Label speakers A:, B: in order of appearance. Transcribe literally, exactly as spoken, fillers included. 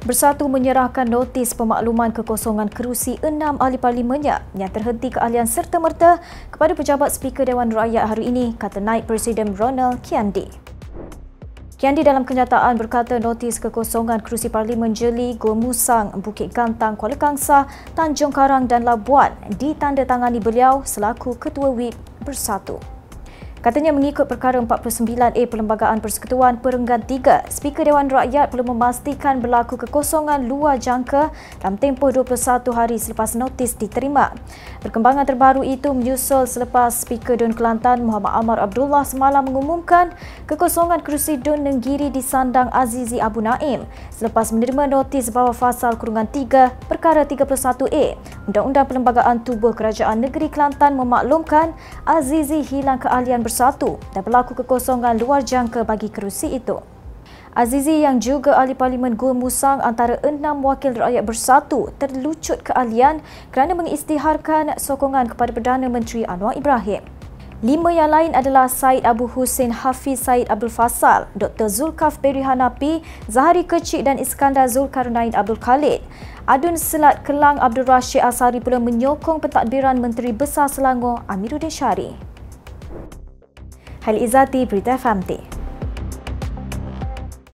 A: Bersatu menyerahkan notis pemakluman kekosongan kerusi enam Ahli Parlimennya yang terhenti keahlian serta-merta kepada pejabat Speaker Dewan Rakyat hari ini, kata Naib Presiden Ronald Kiandee. Kiandee dalam kenyataan berkata notis kekosongan kerusi Parlimen Jeli, Gua Musang, Bukit Gantang, Kuala Kangsar, Tanjung Karang dan Labuan ditandatangani beliau selaku Ketua Whip Bersatu. Katanya mengikut perkara empat puluh sembilan A Perlembagaan Persekutuan Perenggan tiga, Speaker Dewan Rakyat perlu memastikan berlaku kekosongan luar jangka dalam tempoh dua puluh satu hari selepas notis diterima. Perkembangan terbaru itu menyusul selepas Speaker Dun Kelantan Muhammad Amar Abdullah semalam mengumumkan kekosongan kerusi Dun Nenggiri disandang Azizi Abu Naim selepas menerima notis bawah fasal kurungan tiga perkara tiga puluh satu A Undang-Undang Perlembagaan Tubuh Kerajaan Negeri Kelantan memaklumkan Azizi hilang keahlian bersatu dan berlaku kekosongan luar jangka bagi kerusi itu. Azizi yang juga Ahli Parlimen Gua Musang antara enam wakil rakyat bersatu terlucut keahlian kerana mengisytiharkan sokongan kepada Perdana Menteri Anwar Ibrahim. Lima yang lain adalah Syed Abu Hussein Hafiz Syed Abdul Fasal, Doktor Zulkaf Beri Hanapi, Zahari Kecik dan Iskandar Zulkarnain Abdul Khalid. Adun Selat Kelang Abdul Rashid Asari pula menyokong pentadbiran Menteri Besar Selangor Amiruddin Syari. Haili Izzati, Berita F M T.